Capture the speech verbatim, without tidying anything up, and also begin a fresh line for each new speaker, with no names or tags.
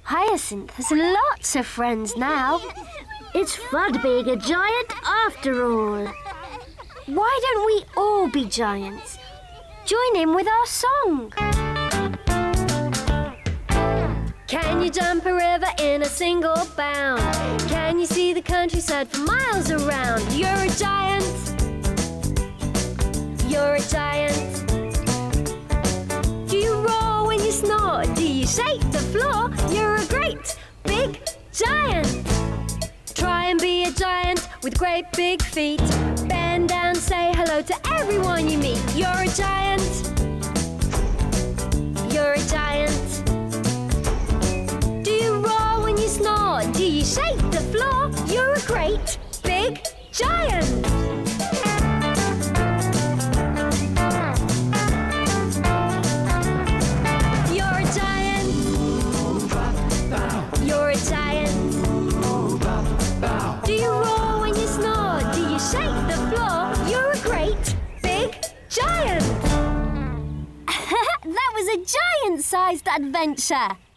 Hyacinth has lots of friends now.
It's fun being a giant after all.
Why don't we all be giants? Join in with our song. Can you jump a river in a single bound? Can you see the countryside for miles around? You're a giant. You're a giant. Do you roar when you snore? Do you shake the floor? You're a great big giant. Try and be a giant with great big feet. Bend down, say hello to everyone you meet. You're a giant. You're a giant. Do you roar when you snore? Do you shake the floor? You're a great big giant. You're a giant. You're a giant. Do you roar when you snore? Do you shake the floor? You're a great big giant. That was a giant-sized adventure.